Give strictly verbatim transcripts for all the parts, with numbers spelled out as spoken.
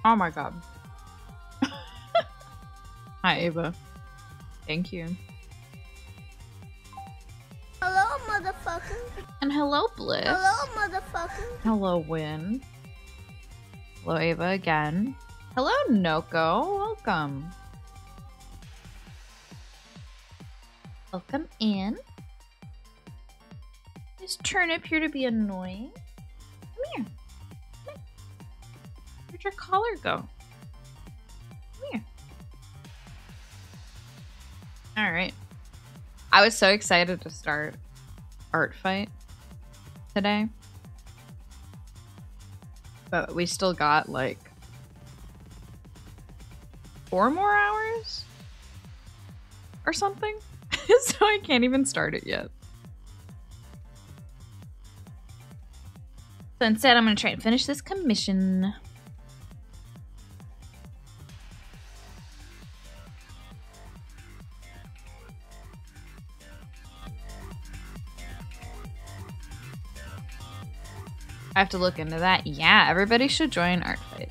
Oh my god. Hi, Ava. Thank you. Hello, motherfucker. And hello, Bliss. Hello, motherfucker. Hello, Win. Hello, Ava again. Hello, Noko. Welcome. Welcome in. Is Turnip here to be annoying? Come here. Come here. Where'd your collar go? Come here. Alright. I was so excited to start Art Fight today. But we still got like four more hours or something. So I can't even start it yet. So instead I'm gonna try and finish this commission. I have to look into that. Yeah, everybody should join Art Fight.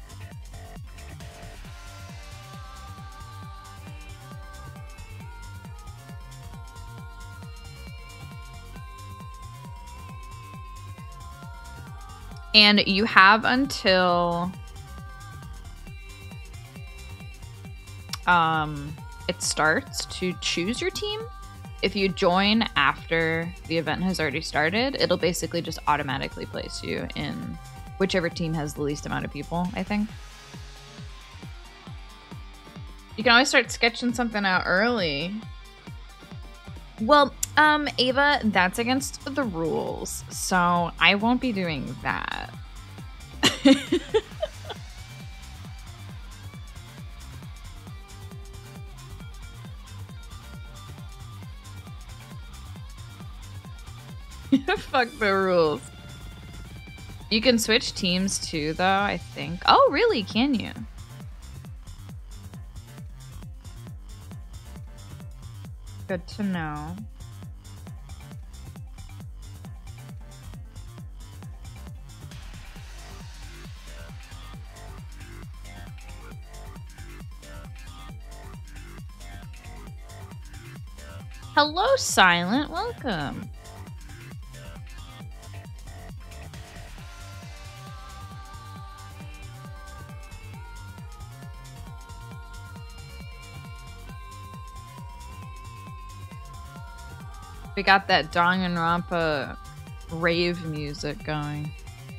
And you have until um, it starts to choose your team. If you join after the event has already started, it'll basically just automatically place you in whichever team has the least amount of people, I think. You can always start sketching something out early. Well, um, Ava, that's against the rules, so I won't be doing that. Fuck the rules. You can switch teams too, though, I think. Oh, really? Can you? Good to know. Hello, Silent. Welcome. We got that Danganronpa rave music going.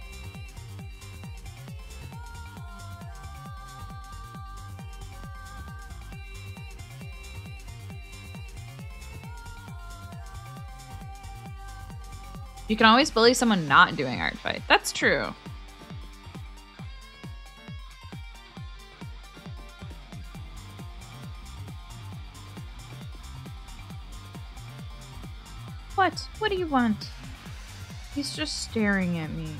You can always bully someone not doing Art Fight. That's true. What? What do you want? He's just staring at me.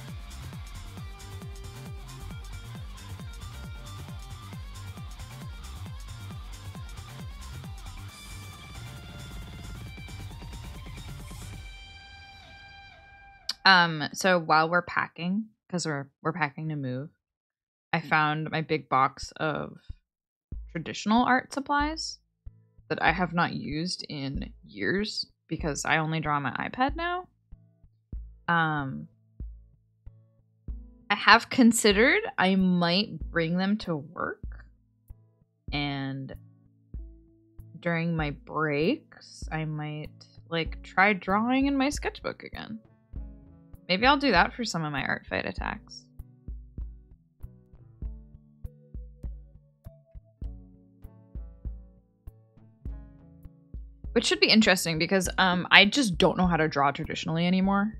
Um, so while we're packing, because we're we're packing to move, I found my big box of traditional art supplies that I have not used in years because I only draw on my iPad now. Um, I have considered I might bring them to work, and during my breaks, I might like try drawing in my sketchbook again. Maybe I'll do that for some of my Art Fight attacks. Which should be interesting because um, I just don't know how to draw traditionally anymore.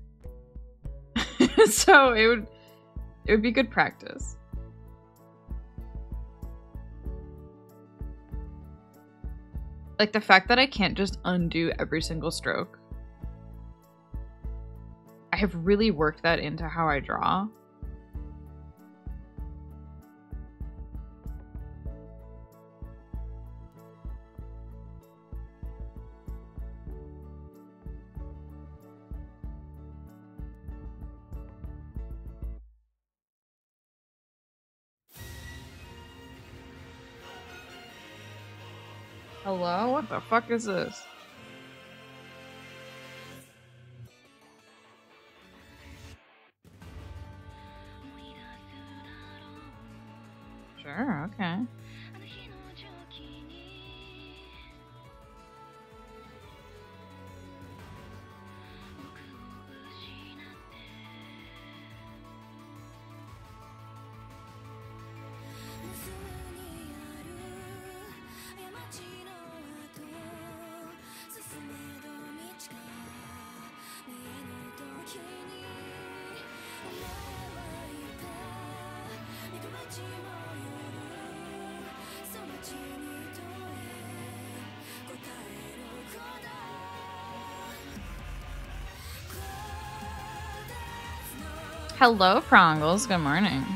So it would it would be good practice. Like the fact that I can't just undo every single stroke. I have really worked that into how I draw. Hello? What the fuck is this? Sure, okay. Hello, Prongles. Good morning.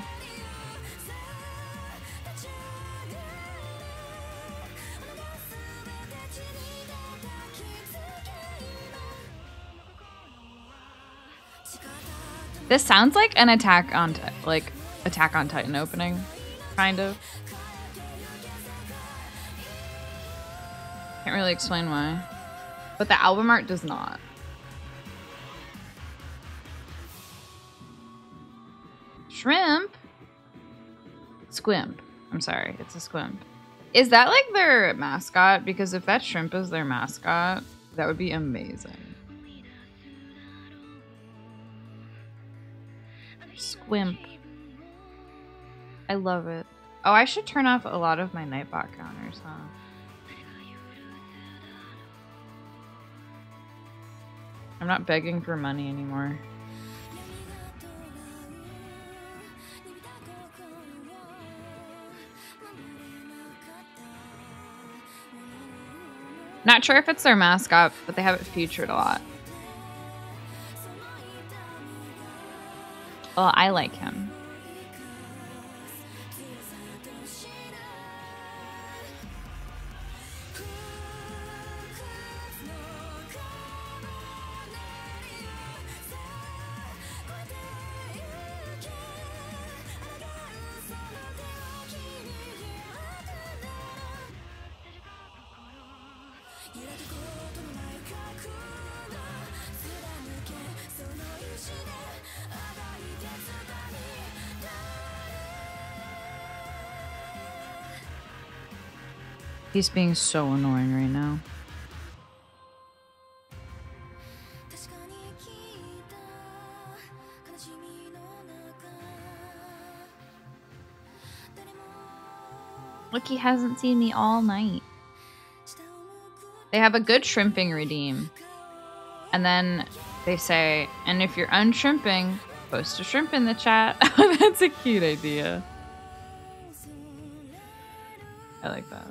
This sounds like an attack on Ti- like Attack on Titan opening, kind of. Can't really explain why, but the album art does not. Shrimp? Squimp. I'm sorry, it's a squimp. Is that like their mascot? Because if that shrimp is their mascot, that would be amazing. Squimp. I love it. Oh, I should turn off a lot of my Nightbot counters, huh? I'm not begging for money anymore. Not sure if it's their mascot, but they have it featured a lot. Well, I like him. He's being so annoying right now. Look, he hasn't seen me all night. They have a good shrimping redeem. And then they say, and if you're unshrimping, post a shrimp in the chat. That's a cute idea. I like that.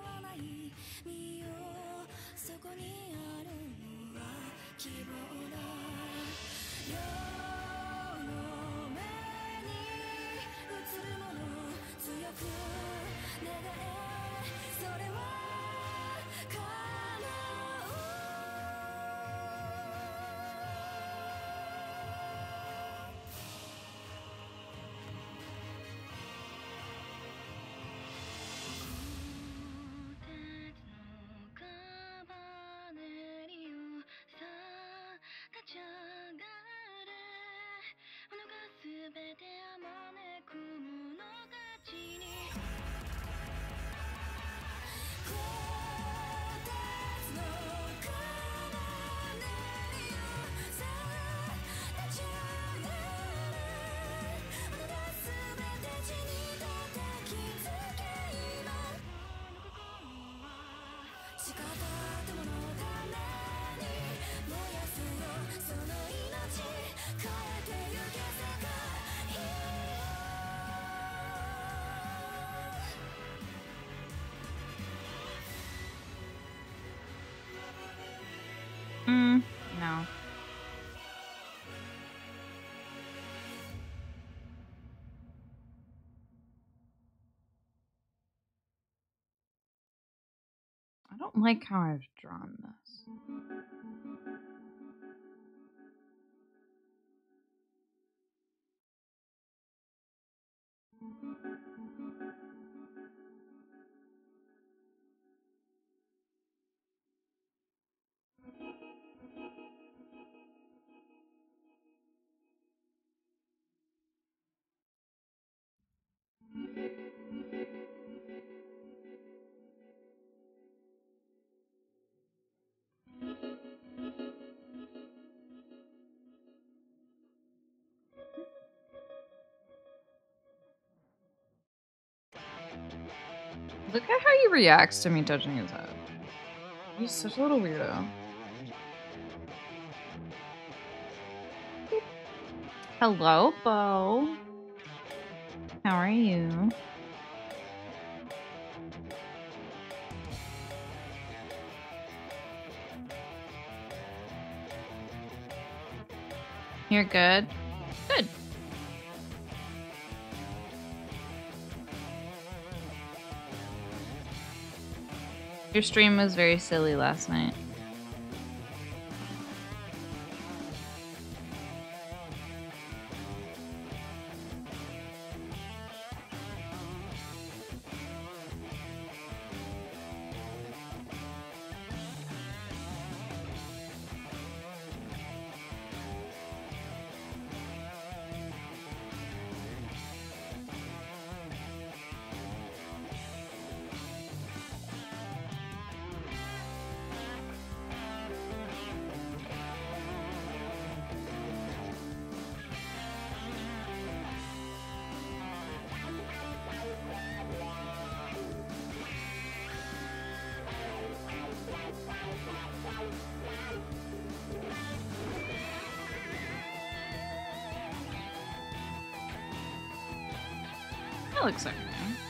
Mm, no. I don't like how I've drawn this. Look at how he reacts to me touching his head. He's such a little weirdo. Hello, Bo. How are you? You're good? Good. Your stream was very silly last night. That looks okay.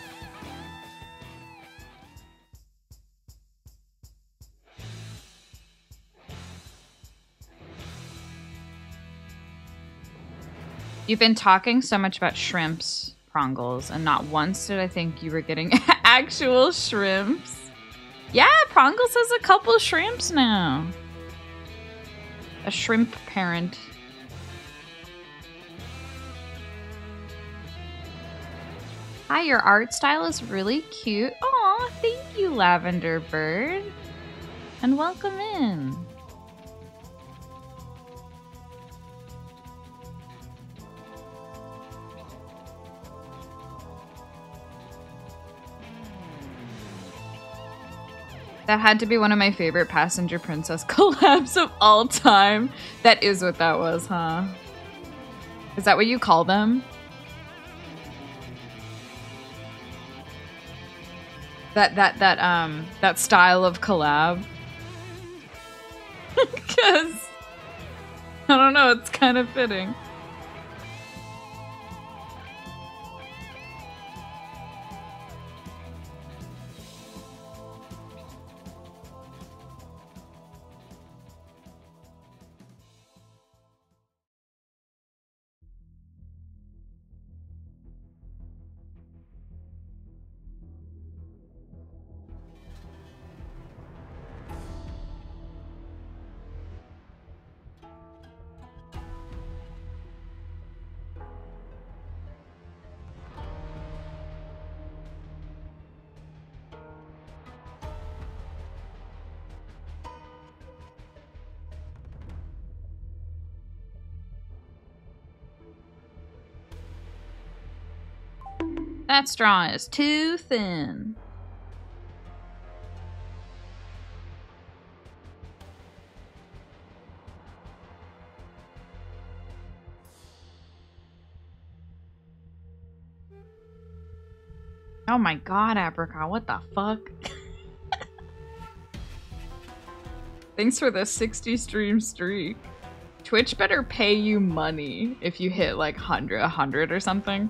You've been talking so much about shrimps, Prongles, and not once did I think you were getting actual shrimps. Yeah, Prongles has a couple shrimps now. A shrimp parent. Hi, your art style is really cute. Aw, thank you, Lavender Bird. And welcome in. That had to be one of my favorite Passenger Princess collabs of all time. That is what that was, huh? Is that what you call them? That that that um that style of collab? Because I don't know, it's kind of fitting. That straw is too thin. Oh my god, Apricot, what the fuck? Thanks for the sixty stream streak. Twitch better pay you money if you hit like one hundred, one hundred or something.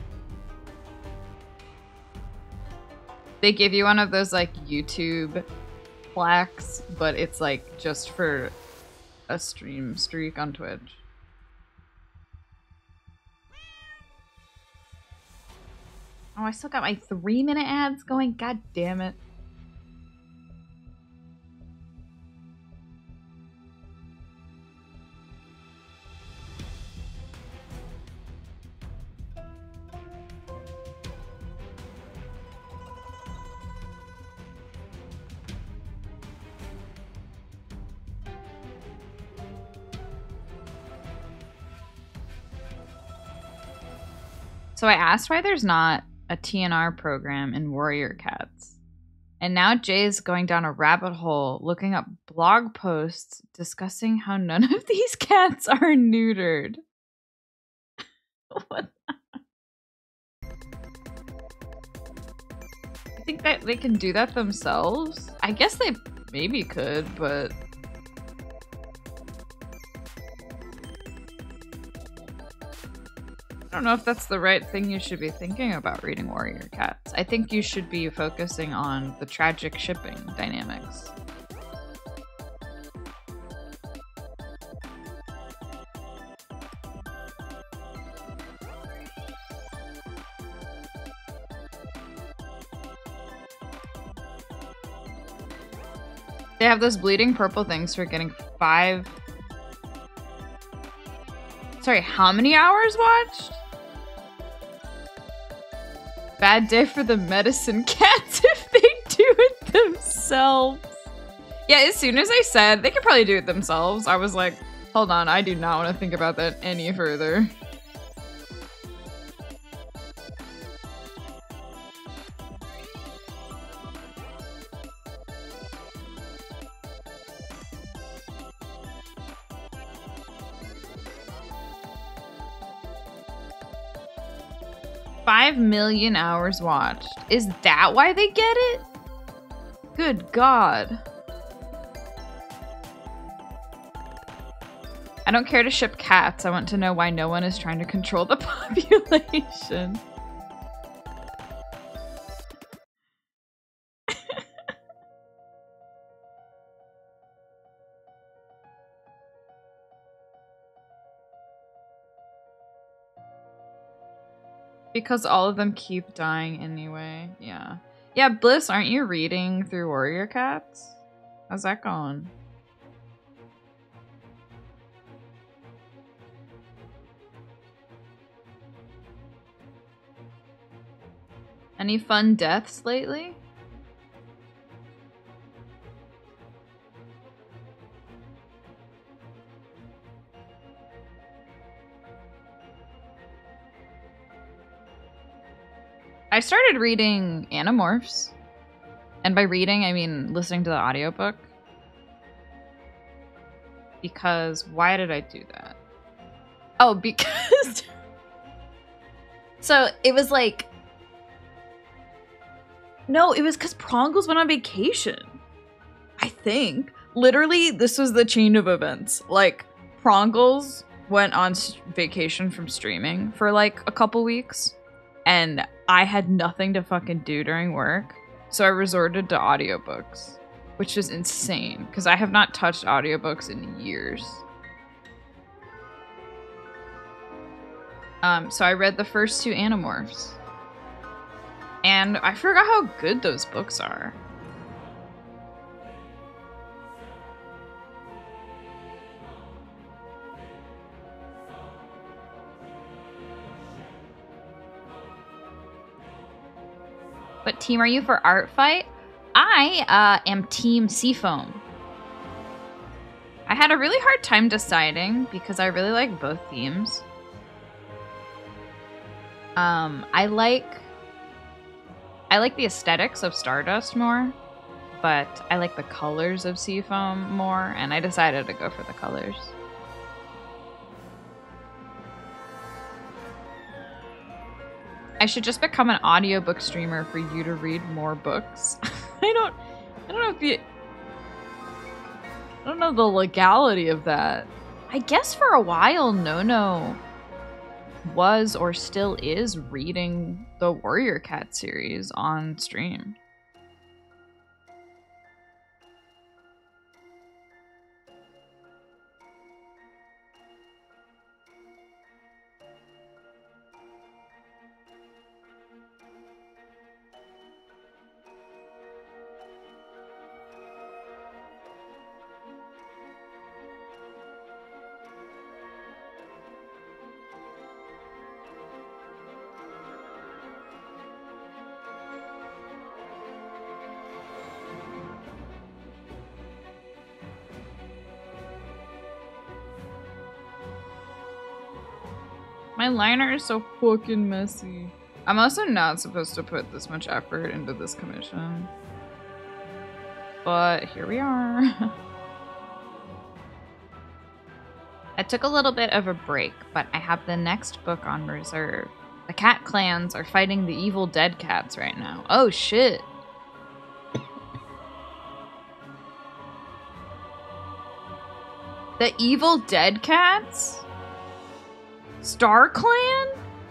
They give you one of those like YouTube plaques, but it's like just for a stream streak on Twitch. Oh, I still got my three minute ads going. God damn it. So I asked why there's not a T N R program in Warrior Cats. And now Jay's going down a rabbit hole looking up blog posts discussing how none of these cats are neutered. What? think that they can do that themselves? I guess they maybe could, but... I don't know if that's the right thing you should be thinking about reading Warrior Cats. I think you should be focusing on the tragic shipping dynamics. They have those bleeding purple things for getting five... Sorry, how many hours watched? Bad day for the medicine cats if they do it themselves. Yeah, as soon as I said they could probably do it themselves, I was like, hold on, I do not want to think about that any further. Five million hours watched. Is that why they get it? Good God. I don't care to ship cats. I want to know why no one is trying to control the population. Because all of them keep dying anyway. Yeah. Yeah, Bliss, aren't you reading through Warrior Cats? How's that going? Any fun deaths lately? I started reading Animorphs. And by reading, I mean listening to the audiobook. Because why did I do that? Oh, because... so it was like... No, it was because Prongles went on vacation. I think. Literally, this was the chain of events. Like, Prongles went on vacation from streaming for like a couple weeks. And I had nothing to fucking do during work. So I resorted to audiobooks. Which is insane. Because I have not touched audiobooks in years. Um, so I read the first two Animorphs. And I forgot how good those books are. What team are you for Art Fight? I uh, am Team Seafoam. I had a really hard time deciding because I really like both themes. Um, I like... I like the aesthetics of Stardust more, but I like the colors of Seafoam more, and I decided to go for the colors. I should just become an audiobook streamer for you to read more books. I don't I don't know if you I don't know the legality of that. I guess for a while Nono was or still is reading the Warrior Cat series on stream. My liner is so fucking messy. I'm also not supposed to put this much effort into this commission. But here we are. I took a little bit of a break, but I have the next book on reserve. The cat clans are fighting the evil dead cats right now. Oh shit. The Evil Dead Cats? Star Clan?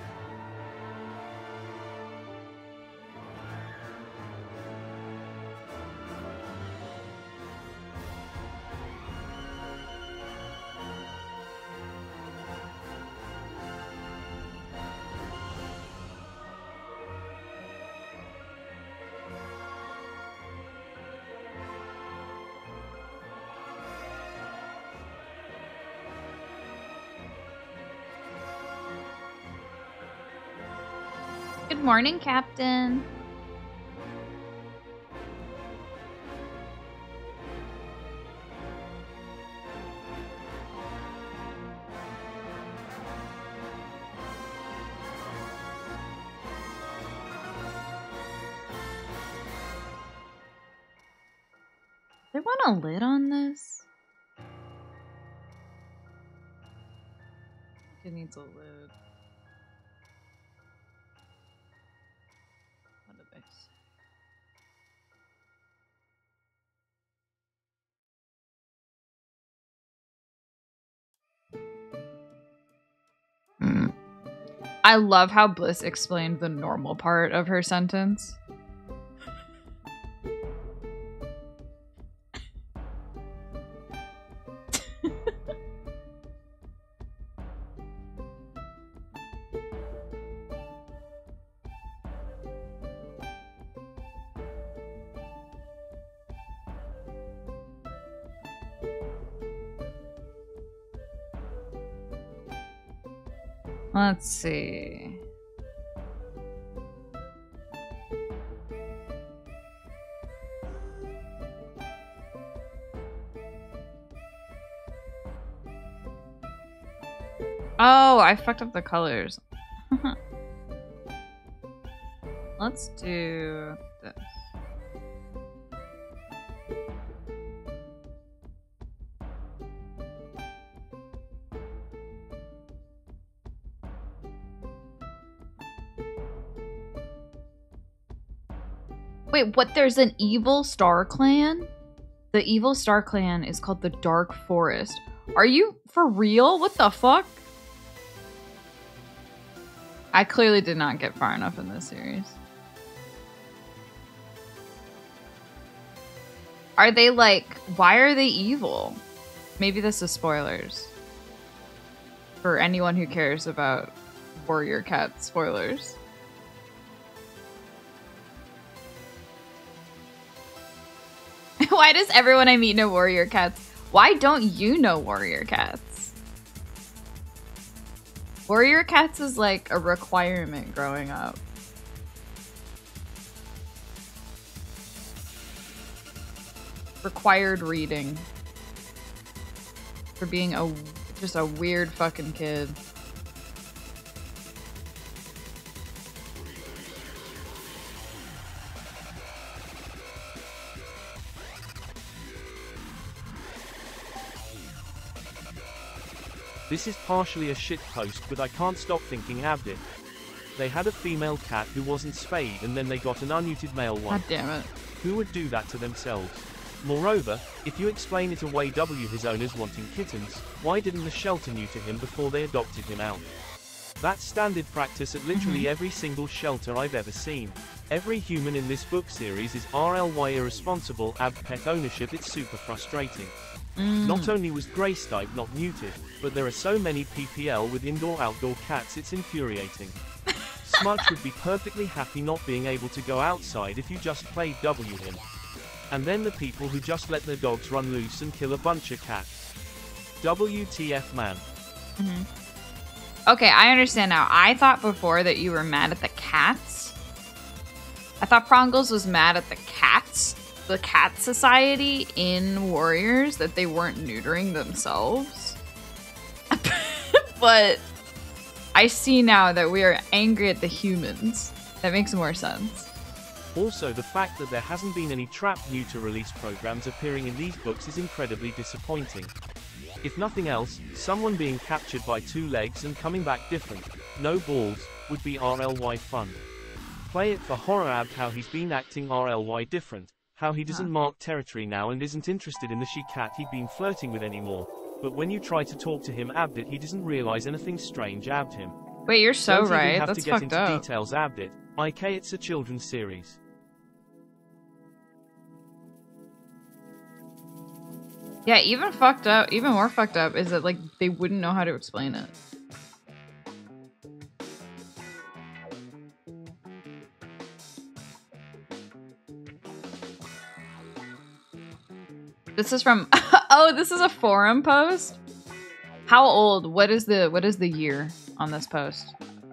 Good morning, Captain. They want a lid on this? It needs a lid. What did they say? Mm. I love how Bliss explained the normal part of her sentence. Let's see. Oh, I fucked up the colors. Let's do this. Wait, what? There's an evil Star Clan? The evil Star Clan is called the Dark Forest. Are you for real? What the fuck? I clearly did not get far enough in this series. Are they like, why are they evil? Maybe this is spoilers. For anyone who cares about Warrior Cat spoilers. Why does everyone I meet know Warrior Cats? Why don't you know Warrior Cats? Warrior Cats is like a requirement growing up. Required reading. For being a just a weird fucking kid. This is partially a shitpost, but I can't stop thinking Abdit. They had a female cat who wasn't spayed and then they got an unneutered male one. God damn it. Who would do that to themselves? Moreover, if you explain it away W his owners wanting kittens, why didn't the shelter neuter him before they adopted him out? That's standard practice at literally Mm-hmm. every single shelter I've ever seen. Every human in this book series is R L Y irresponsible ab pet ownership. It's super frustrating. Mm. Not only was Greystipe not neutered, but there are so many P P L with indoor-outdoor cats it's infuriating. Smudge would be perfectly happy not being able to go outside if you just played W him. And then the people who just let their dogs run loose and kill a bunch of cats. W T F man. Mm-hmm. Okay, I understand now. I thought before that you were mad at the cats. I thought Prongles was mad at the cats. The cat society in Warriors, that they weren't neutering themselves. But I see now that we are angry at the humans. That makes more sense. Also, the fact that there hasn't been any trap neuter release programs appearing in these books is incredibly disappointing. If nothing else, someone being captured by two legs and coming back different, no balls, would be R L Y fun. Play it for Horror Abd how he's been acting R L Y different. How he doesn't Huh. mark territory now and isn't interested in the she cat he'd been flirting with anymore. but when you try to talk to him Abdit, he doesn't realize anything strange abbed him. Wait, you're so Don't right. even have That's to get fucked into up. details Abdit. I K it's a children's series. Yeah, even fucked up, even more fucked up is that like they wouldn't know how to explain it. This is from oh, this is a forum post. How old? What is the what is the year on this post?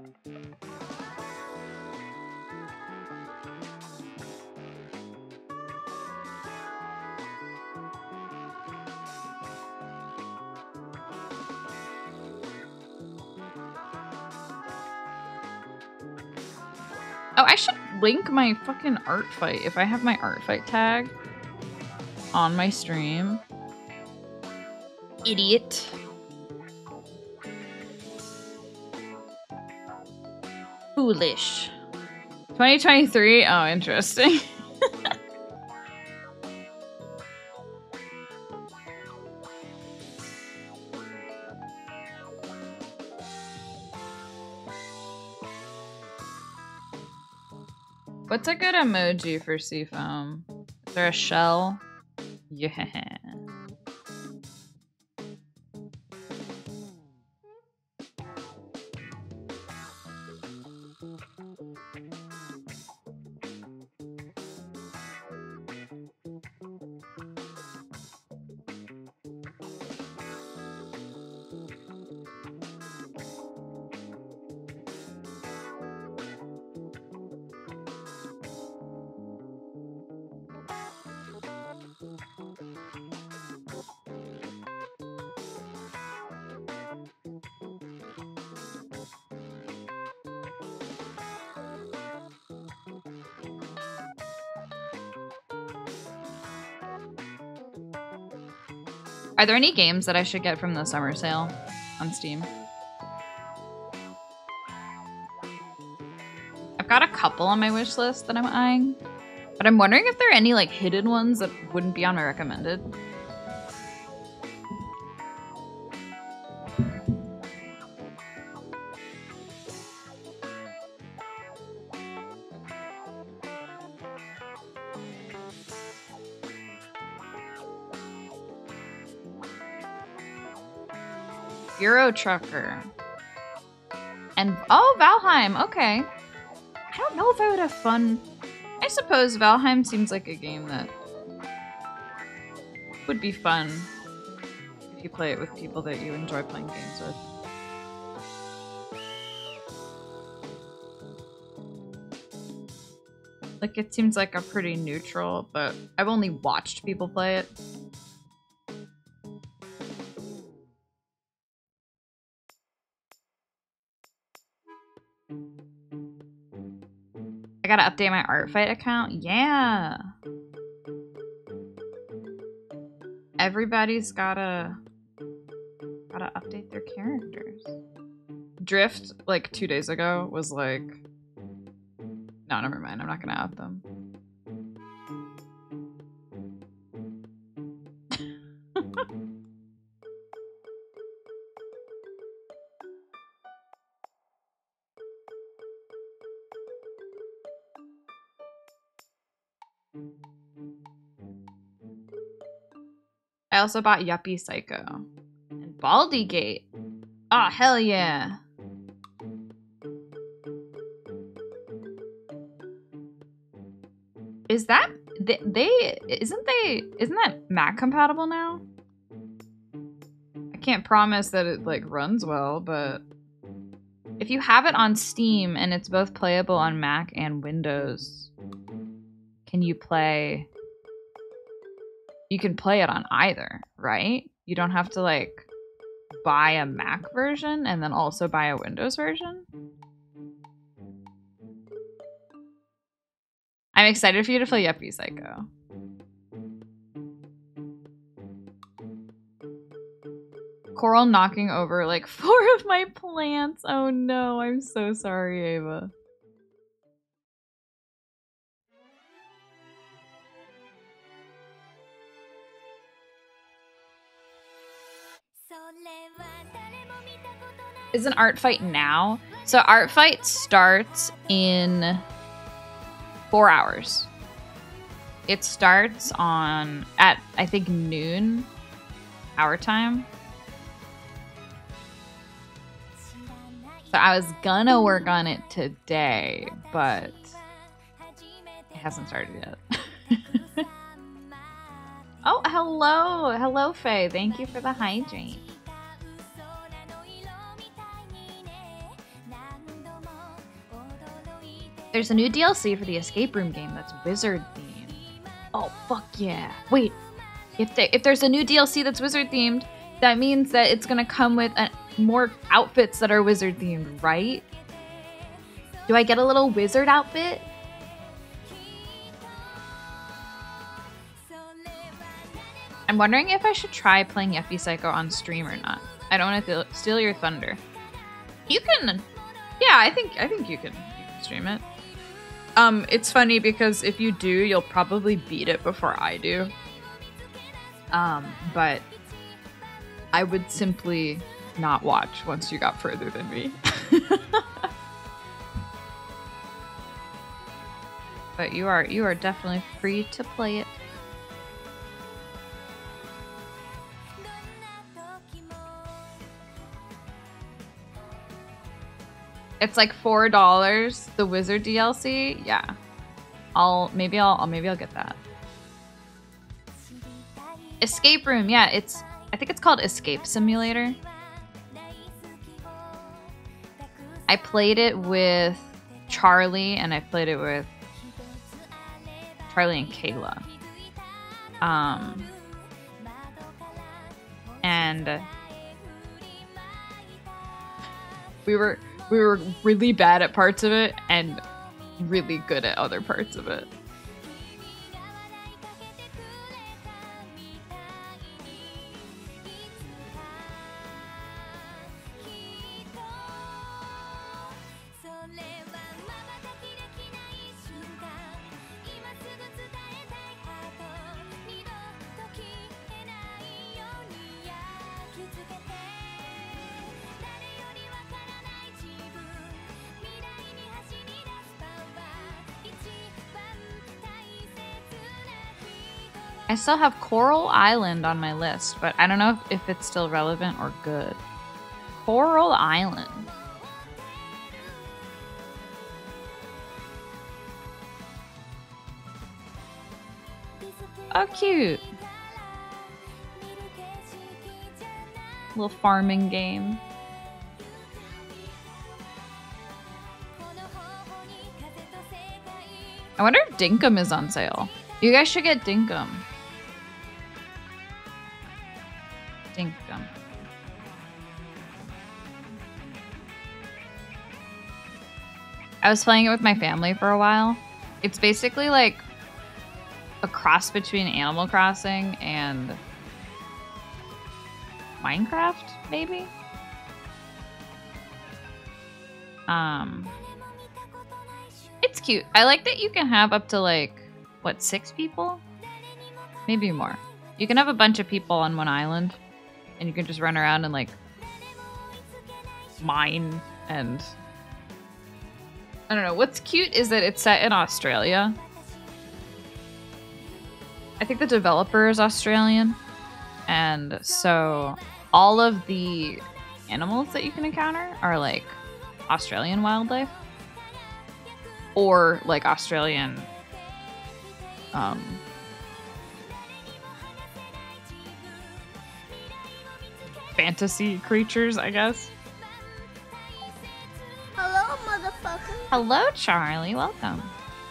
Oh, I should link my fucking art fight if I have my art fight tag on my stream. Idiot. Foolish. twenty twenty-three? Oh, interesting. What's a good emoji for Seafoam? Is there a shell? Yeah. Are there any games that I should get from the summer sale on Steam? I've got a couple on my wish list that I'm eyeing, but I'm wondering if there are any like hidden ones that wouldn't be on my recommended. Euro Trucker. And oh, Valheim. Okay. I don't know if I would have fun. I suppose Valheim seems like a game that would be fun if you play it with people that you enjoy playing games with. Like, it seems like a pretty neutral, but I've only watched people play it. I gotta update my Art Fight account. Yeah. Everybody's gotta gotta update their characters. Drift, like two days ago, was like, no, never mind. I'm not gonna out them. I also bought Yuppie Psycho and Baldi Gate. Oh, hell yeah. Is that they, they isn't they isn't that Mac compatible now? I can't promise that it like runs well, but if you have it on Steam and it's both playable on Mac and Windows, can you play you can play it on either, right? You don't have to like buy a Mac version and then also buy a Windows version. I'm excited for you to play Yuppie Psycho. Coral knocking over like four of my plants. Oh no, I'm so sorry, Ava. Is an art fight now? So art fight starts in four hours. It starts on at I think noon our time. So I was gonna work on it today, but it hasn't started yet. Oh, hello. Hello, Faye. Thank you for the hydrate. There's a new D L C for the escape room game that's wizard themed. Oh, fuck yeah. Wait, if, they, if there's a new D L C that's wizard themed, that means that it's gonna come with a, more outfits that are wizard themed, right? Do I get a little wizard outfit? I'm wondering if I should try playing Yuffie Psycho on stream or not. I don't want to steal your thunder. You can, yeah, I think I think you can, you can stream it. Um, it's funny because if you do, you'll probably beat it before I do. Um, but I would simply not watch once you got further than me. But you are you are definitely free to play it. It's like four dollars. The Wizard D L C, yeah. I'll maybe I'll, I'll maybe I'll get that. Escape room, yeah. It's I think it's called Escape Simulator. I played it with Charlie and I played it with Charlie and Kayla. Um, and we were. We were really bad at parts of it and really good at other parts of it. I still have Coral Island on my list, but I don't know if, if it's still relevant or good. Coral Island. Oh, cute. Little farming game. I wonder if Dinkum is on sale. You guys should get Dinkum. Dinkum. I was playing it with my family for a while. It's basically like a cross between Animal Crossing and Minecraft, maybe? Um, it's cute. I like that you can have up to like, what, six people? Maybe more. You can have a bunch of people on one island and you can just run around and like mine and I don't know. What's cute is that it's set in Australia. I think the developer is Australian. And so all of the animals that you can encounter are like Australian wildlife or like Australian um, fantasy creatures, I guess. Hello, motherfucker. Hello, Charlie. Welcome.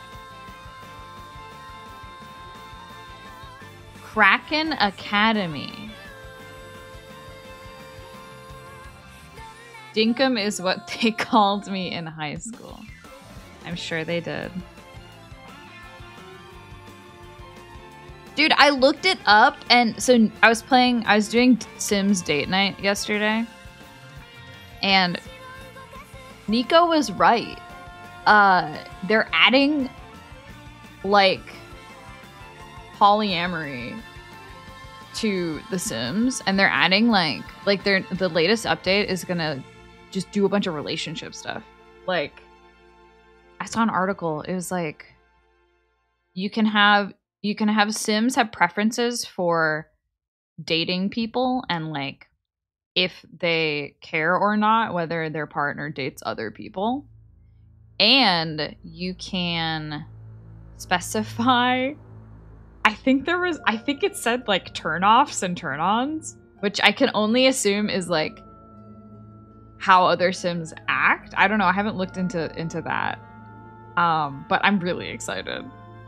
Kraken Academy. Dinkum is what they called me in high school. I'm sure they did. Dude, I looked it up and so I was playing, I was doing Sims date night yesterday. And Nico was right. Uh, they're adding like polyamory to The Sims, and they're adding like like they're the latest update is gonna just do a bunch of relationship stuff. Like, I saw an article. It was like, you can have you can have Sims have preferences for dating people and like if they care or not, whether their partner dates other people. And you can specify, I think there was, I think it said like turn-offs and turn-ons, which I can only assume is like how other Sims act. I don't know. I haven't looked into into that. Um, but I'm really excited.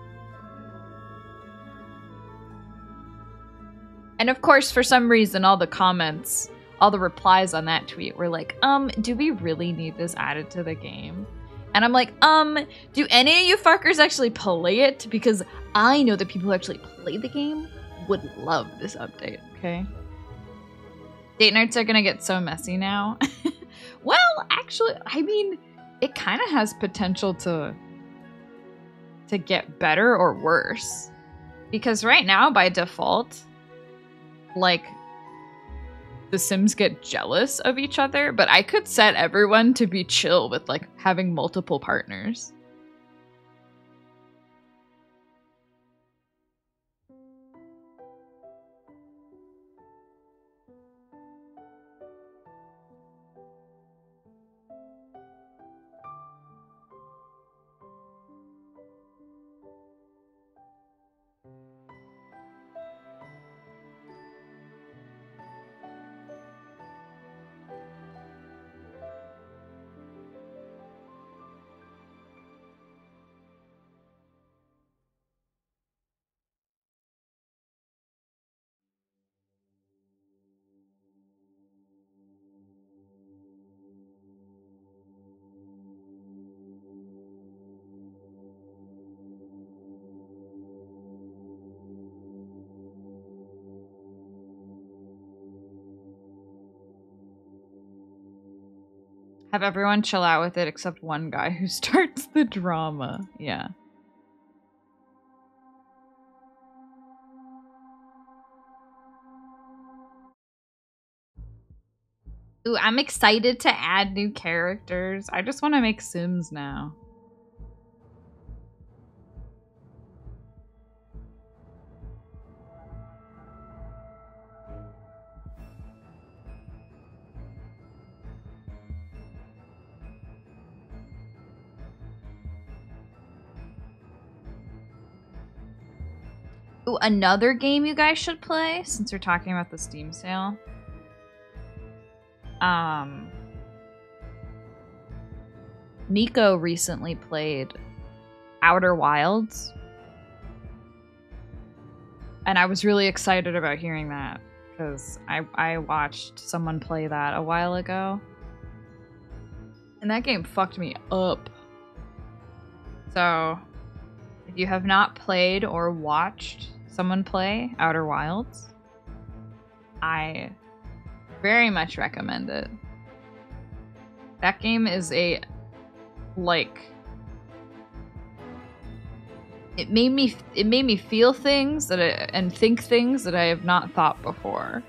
And of course, for some reason, all the comments, all the replies on that tweet were like, um, do we really need this added to the game? And I'm like, um, do any of you fuckers actually play it? Because I know that people who actually play the game would love this update, okay? Date nights are gonna get so messy now. Well, actually, I mean, it kind of has potential to to get better or worse. Because right now, by default, like, the Sims get jealous of each other, but I could set everyone to be chill with, like, having multiple partners. Have everyone chill out with it except one guy who starts the drama. Yeah. Ooh, I'm excited to add new characters. I just want to make Sims now. Ooh, another game you guys should play, since we're talking about the Steam sale. Um, Nico recently played Outer Wilds. And I was really excited about hearing that, because I, I watched someone play that a while ago. And that game fucked me up. So, if you have not played or watched someone play Outer Wilds, I very much recommend it. That game is a, like, it made me it made me feel things that I, and think things that I have not thought before.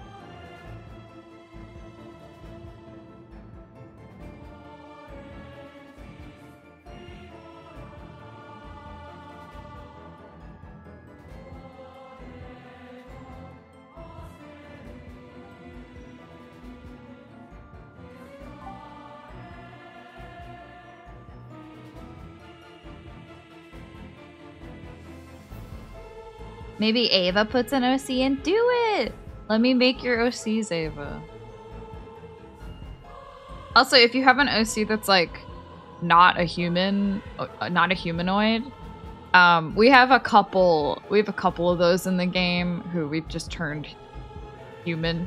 Maybe Ava puts an O C in. Do it! Let me make your O Cs, Ava. Also, if you have an O C that's like not a human, not a humanoid, um, we have a couple. We have a couple of those in the game who we've just turned human.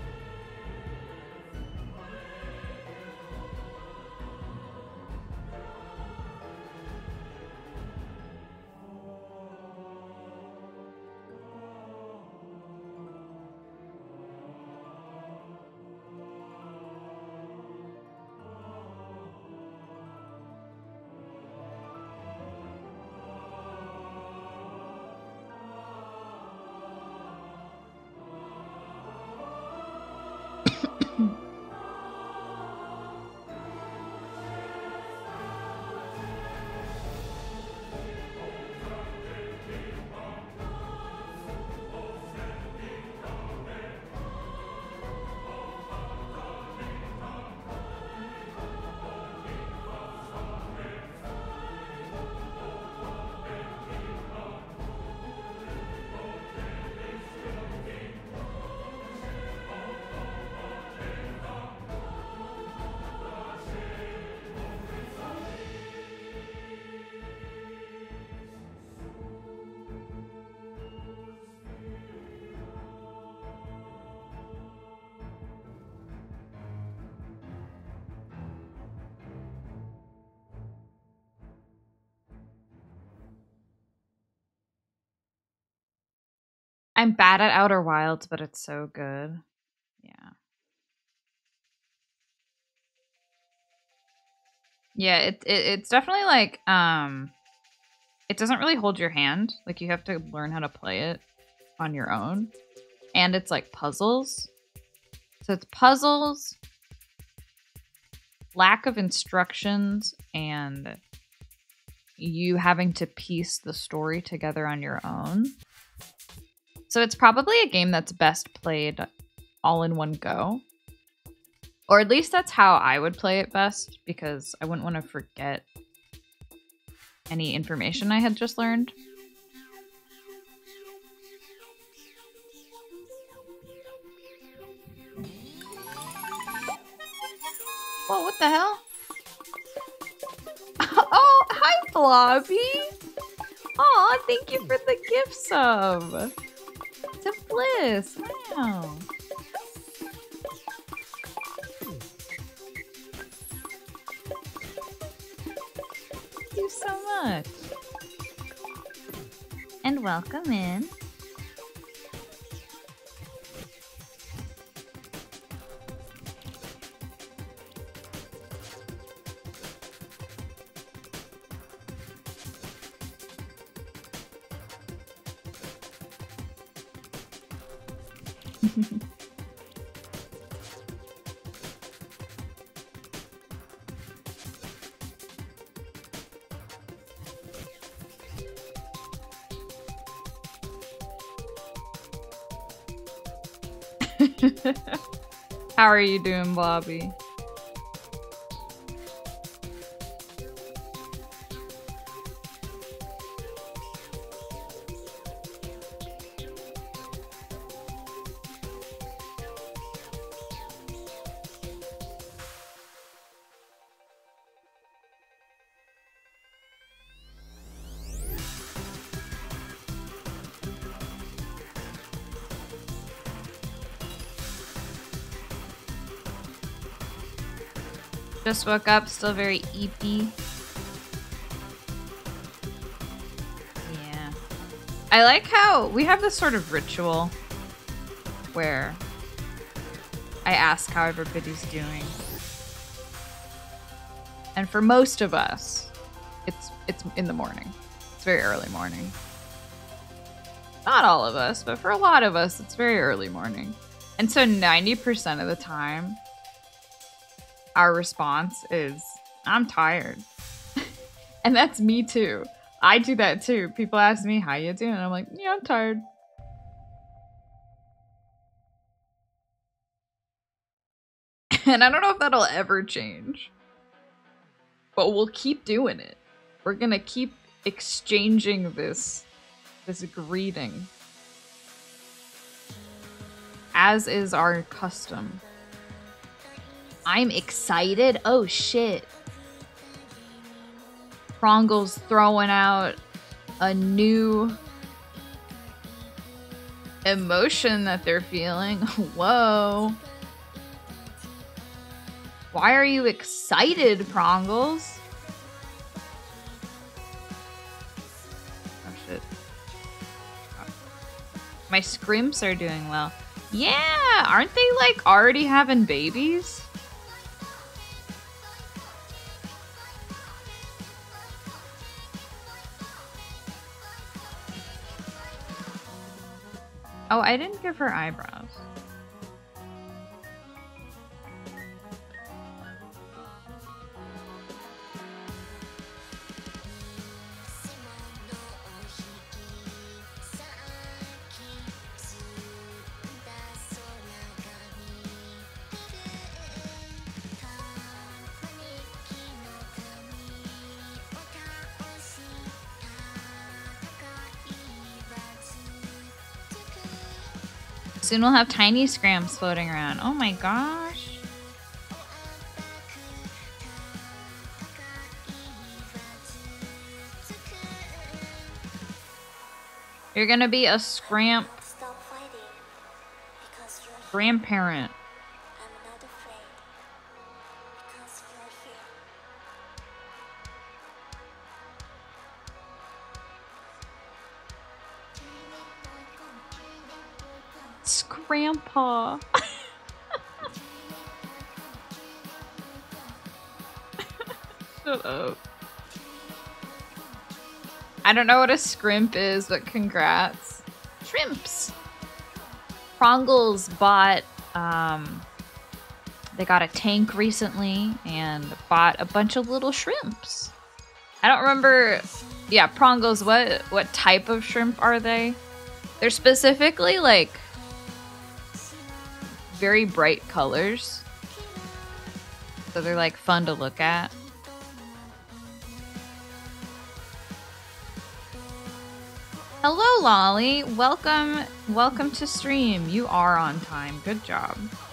I'm bad at Outer Wilds, but it's so good. Yeah. Yeah, it, it it's definitely like um it doesn't really hold your hand. Like you have to learn how to play it on your own. And it's like puzzles. So it's puzzles, lack of instructions, and you having to piece the story together on your own. So it's probably a game that's best played all in one go. Or at least that's how I would play it best, because I wouldn't want to forget any information I had just learned. Whoa, what the hell? Oh, hi, Blobby! Aw, thank you for the gift sub! To Bliss, wow! Thank you so much! And welcome in. How are you doing, Blobby? Just woke up, still very eepy. Yeah. I like how we have this sort of ritual where I ask how everybody's doing. And for most of us, it's it's in the morning. It's very early morning. Not all of us, but for a lot of us, it's very early morning. And so ninety percent of the time, our response is, I'm tired. And that's me too. I do that too. People ask me, how you doing? And I'm like, yeah, I'm tired. And I don't know if that'll ever change. But we'll keep doing it. We're gonna keep exchanging this, this greeting. As is our custom. I'm excited. Oh shit. Prongle's throwing out a new emotion that they're feeling. Whoa. Why are you excited, Prongles? Oh shit. My scrimps are doing well. Yeah, aren't they like already having babies? Oh, I didn't give her eyebrows. Soon we'll have tiny scrams floating around. Oh my gosh. You're gonna be a scramp grandparent. Scrampa. Shut up. I don't know what a scrimp is, but congrats. Shrimps. Prongles bought, um, they got a tank recently and bought a bunch of little shrimps. I don't remember, yeah, Prongles, what, what type of shrimp are they? They're specifically like very bright colors. So they're like fun to look at. Hello, Lolly. Welcome, welcome to stream. You are on time. Good job.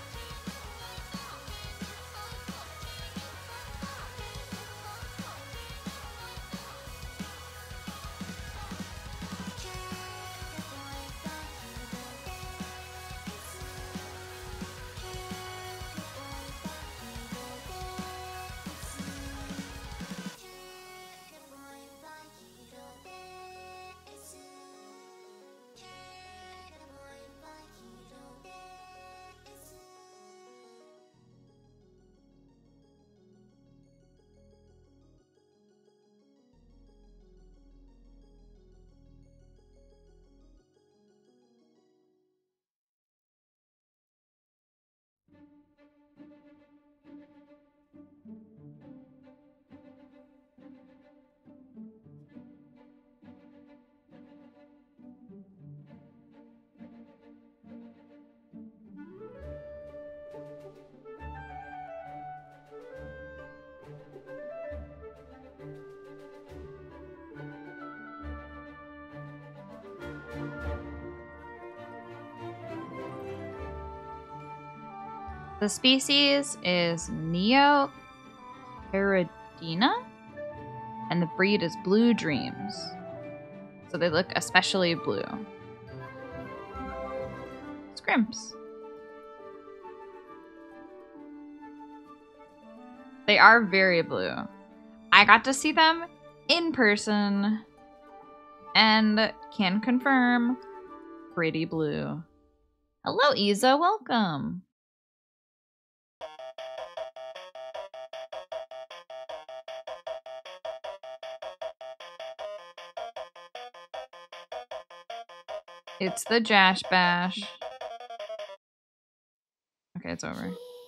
The species is Neocaridina, and the breed is Blue Dreams. So they look especially blue. Scrimps. They are very blue. I got to see them in person and can confirm pretty blue. Hello, Isa. Welcome. It's the Jash Bash. Okay, it's over.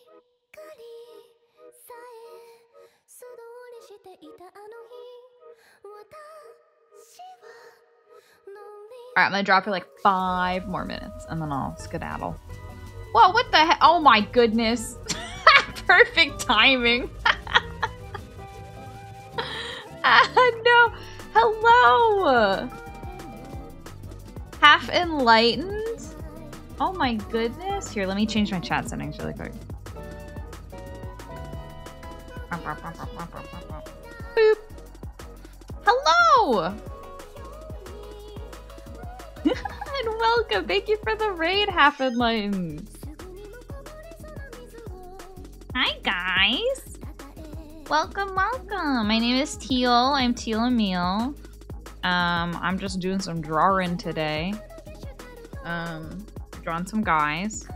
Alright, I'm gonna drop for like five more minutes and then I'll skedaddle. Whoa, what the heck? Oh my goodness. Perfect timing. Ah, no. Hello. Half enlightened? Oh my goodness. Here, let me change my chat settings really quick. Boop. Hello! And welcome. Thank you for the raid, Half Enlightened. Hi, guys. Welcome, welcome. My name is Teal. I'm Teal Emile. Um, I'm just doing some drawing today. Um, drawing some guys.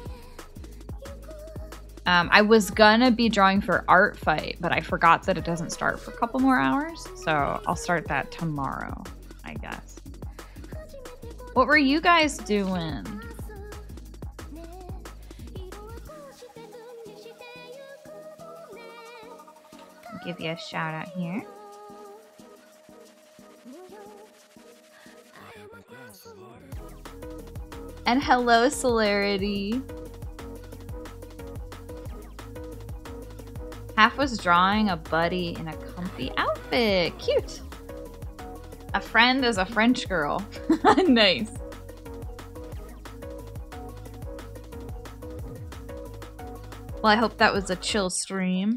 Um, I was gonna be drawing for Art Fight, but I forgot that it doesn't start for a couple more hours, so I'll start that tomorrow, I guess. What were you guys doing? I'll give you a shout out here. And hello, Celerity. Half was drawing a buddy in a comfy outfit. Cute. A friend is a French girl. Nice. Well, I hope that was a chill stream.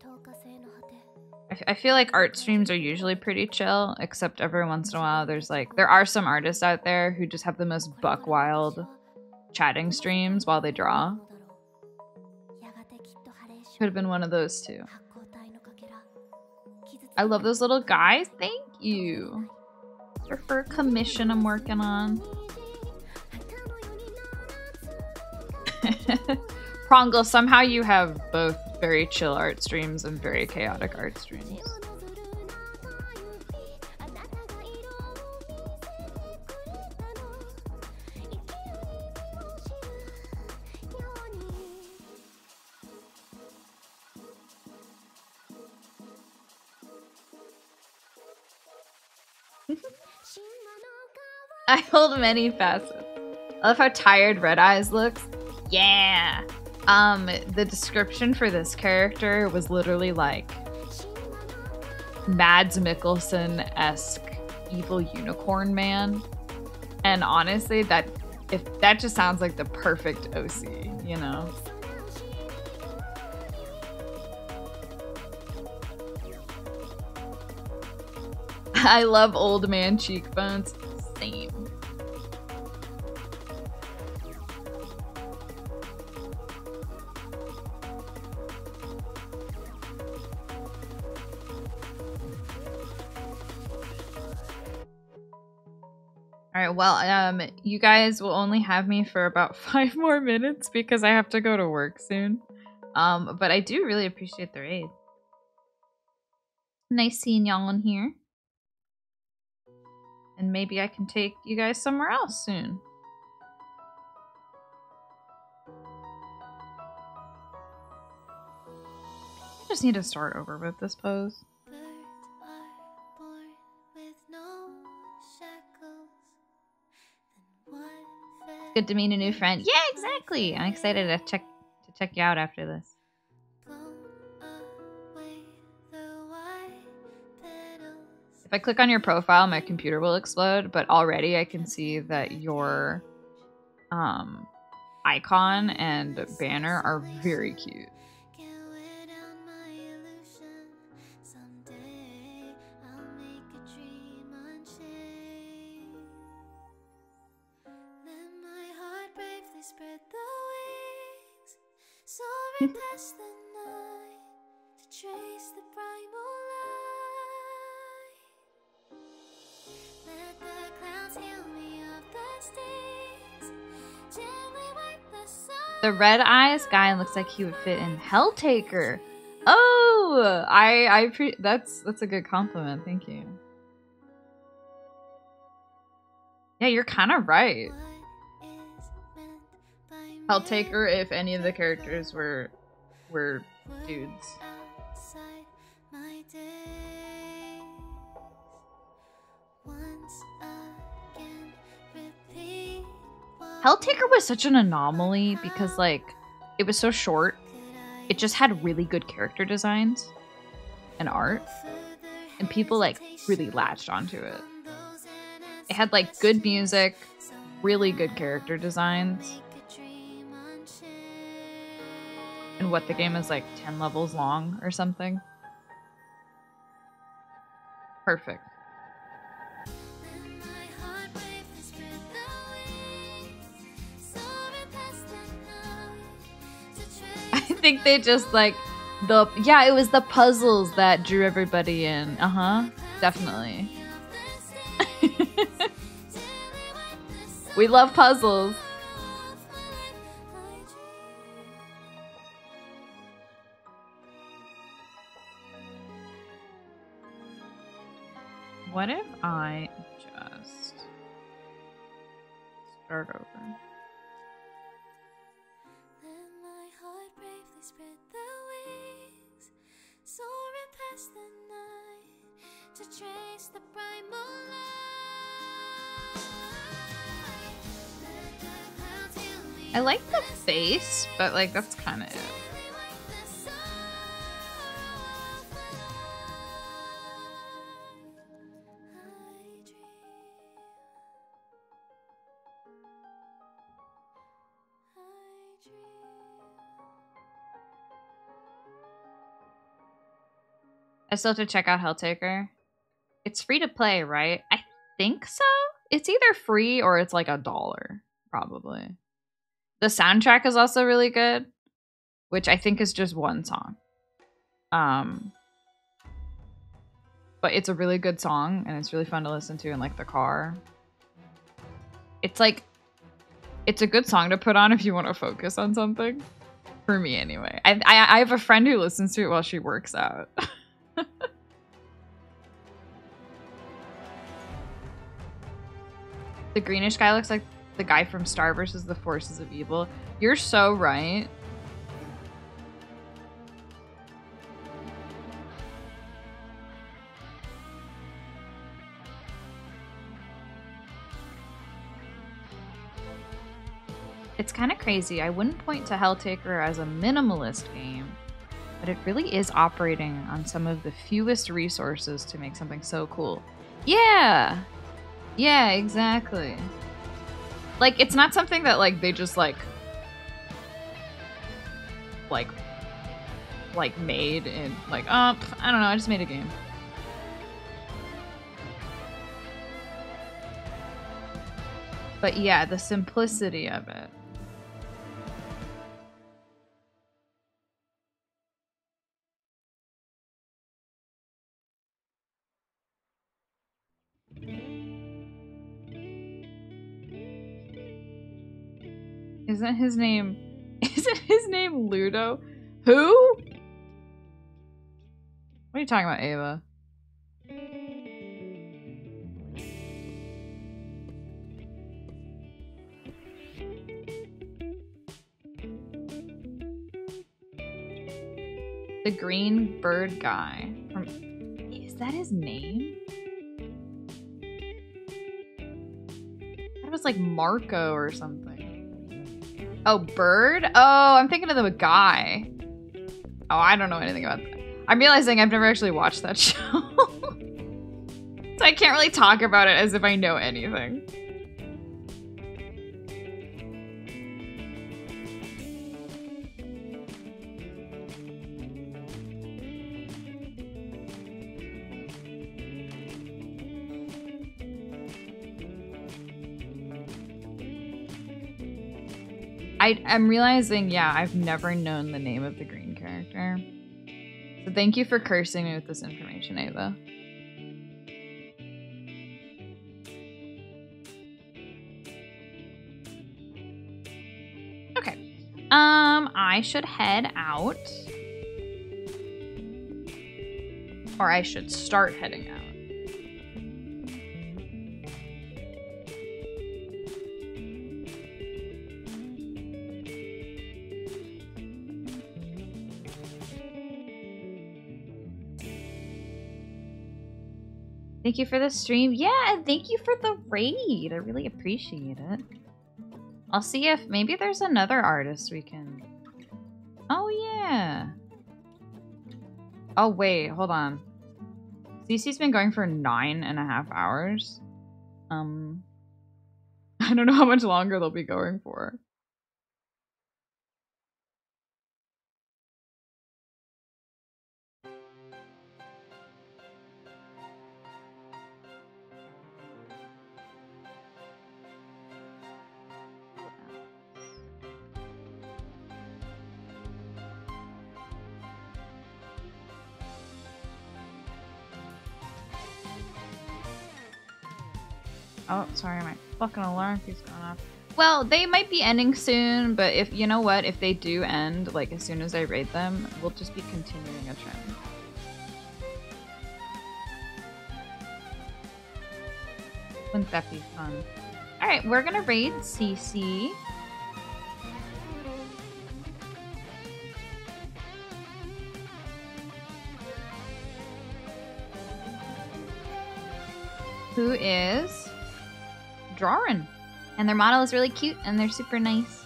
I feel like art streams are usually pretty chill, except every once in a while there's like, there are some artists out there who just have the most buck wild chatting streams while they draw. Could have been one of those too. I love those little guys. Thank you. They're for a commission I'm working on. Prongle, somehow you have both very chill art streams and very chaotic art streams. I hold many facets. I love how tired Red Eyes looks. Yeah! Um, the description for this character was literally like Mads Mikkelsen-esque evil unicorn man. And honestly, that if that just sounds like the perfect O C, you know? I love old man cheekbones. Same. All right, well, um, you guys will only have me for about five more minutes because I have to go to work soon. Um, but I do really appreciate the raid. Nice seeing y'all in here. And maybe I can take you guys somewhere else soon. I just need to start over with this pose. It's good to meet a new friend. Yeah, exactly. I'm excited to check to check you out after this. If I click on your profile, my computer will explode, but already I can see that your um, icon and banner are very cute. The Red Eyes guy looks like he would fit in Helltaker. Oh, I I pre that's that's a good compliment. Thank you. Yeah, you're kind of right. Helltaker, if any of the characters were were dudes. Helltaker was such an anomaly because, like, it was so short. It just had really good character designs and art. And people, like, really latched onto it. It had, like, good music, really good character designs. And what, the game is, like, ten levels long or something? Perfect. I think they just like the yeah it was the puzzles that drew everybody in. Uh-huh, definitely. We love puzzles. What if I just start over? To trace the primal light. I like the face, but like that's kind of it. I still have to check out Helltaker. It's free to play, right? I think so. It's either free or it's like a dollar, probably. The soundtrack is also really good, which I think is just one song. Um, but it's a really good song, and it's really fun to listen to in like the car. It's like It's a good song to put on if you want to focus on something. For me, anyway. I, I, I have a friend who listens to it while she works out. The greenish guy looks like the guy from Star versus the Forces of Evil. You're so right. It's kind of crazy. I wouldn't point to Helltaker as a minimalist game, but it really is operating on some of the fewest resources to make something so cool. Yeah! Yeah, exactly. Like, it's not something that, like, they just, like, like, like, made in, like, oh, I don't know, I just made a game. But yeah, the simplicity of it. Isn't his name... Isn't his name Ludo? Who? What are you talking about, Ava? The green bird guy. From... Is that his name? That was like Marco or something. Oh, Bird? Oh, I'm thinking of the guy. Oh, I don't know anything about that. I'm realizing I've never actually watched that show. So I can't really talk about it as if I know anything. I, I'm realizing, yeah, I've never known the name of the green character. So thank you for cursing me with this information, Ava. Okay. Um, I should head out. Or I should start heading out. Thank you for the stream. Yeah, and thank you for the raid. I really appreciate it. I'll see if maybe there's another artist we can... Oh, yeah. Oh, wait. Hold on. C C's been going for nine and a half hours. Um, I don't know how much longer they'll be going for. Oh, sorry, my fucking alarm keeps going off. Well, they might be ending soon, but if you know what, if they do end, like as soon as I raid them, we'll just be continuing a trend. Wouldn't that be fun? Alright, we're gonna raid C C. Who is Drawrin. And their model is really cute and they're super nice.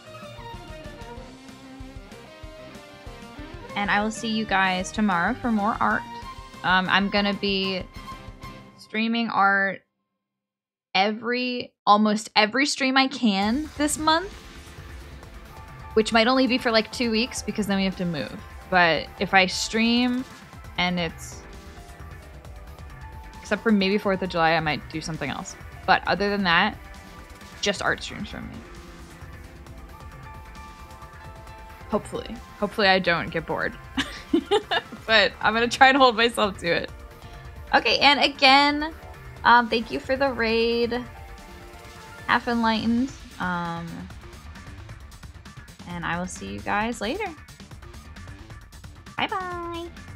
And I will see you guys tomorrow for more art. Um, I'm gonna be streaming art every, almost every stream I can this month. Which might only be for like two weeks because then we have to move. But if I stream and it's, except for maybe fourth of July, I might do something else. But other than that, just art streams from me. Hopefully. Hopefully I don't get bored. But I'm gonna try and hold myself to it. Okay, and again, um, thank you for the raid. Half Enlightened. Um, And I will see you guys later. Bye bye.